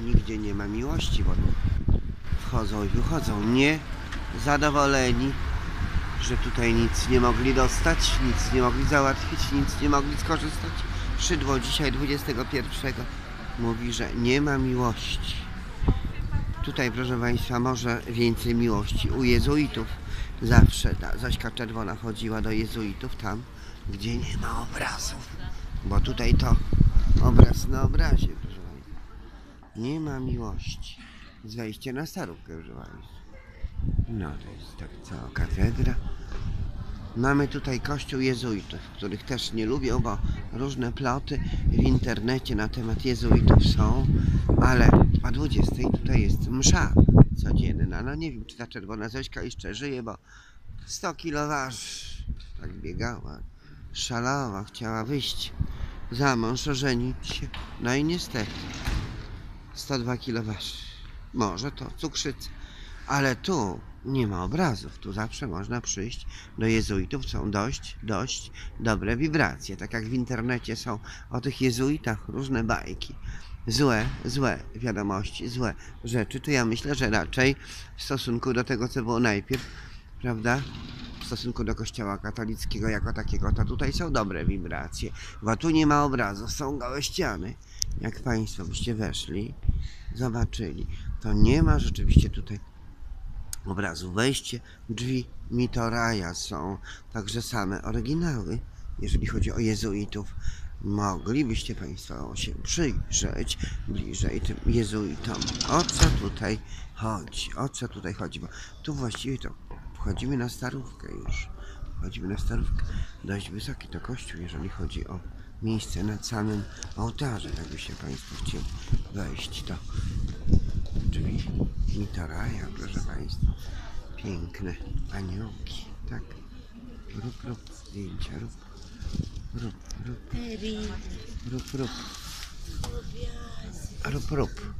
nigdzie nie ma miłości, bo wchodzą i wychodzą nie zadowoleni, że tutaj nic nie mogli dostać, nic nie mogli załatwić, nic nie mogli skorzystać. Szydło dzisiaj 21 mówi, że nie ma miłości. Tutaj, proszę Państwa, może więcej miłości u jezuitów. Zawsze ta Zośka Czerwona chodziła do jezuitów tam, gdzie nie ma obrazów. Bo tutaj to obraz na obrazie, proszę Państwa. Nie ma miłości. Z wejście na Starówkę, proszę Państwa. No to jest tak cała katedra. Mamy tutaj kościół jezuitów, których też nie lubię, bo różne ploty w internecie na temat jezuitów są, ale o 20 tutaj jest msza codzienna. No nie wiem, czy ta czerwona Zośka jeszcze żyje, bo 100 kilo waży. Tak biegała, szalała, chciała wyjść za mąż, ożenić się. No i niestety 102 kilo waży. Może to cukrzyca. Ale tu nie ma obrazów. Tu zawsze można przyjść do jezuitów. Są dość dobre wibracje. Tak jak w internecie są o tych jezuitach różne bajki. Złe wiadomości, złe rzeczy. To ja myślę, że raczej w stosunku do tego, co było najpierw, prawda? W stosunku do kościoła katolickiego jako takiego, to tutaj są dobre wibracje. Bo tu nie ma obrazów, są gołe ściany. Jak Państwo byście weszli, zobaczyli, to nie ma rzeczywiście tutaj obrazu. Wejście, drzwi Mitoraja są także same oryginały. Jeżeli chodzi o jezuitów, moglibyście Państwo się przyjrzeć bliżej tym jezuitom. O co tutaj chodzi? O co tutaj chodzi? Bo tu właściwie to wchodzimy na Starówkę już. Wchodzimy na Starówkę. Dość wysoki to kościół, jeżeli chodzi o miejsce nad samym ołtarzem. Jakbyście Państwo chcieli wejść, to drzwi Mitoraja, proszę Państwa. Piękne aniołki, tak? Rób zdjęcia, rób. Rób.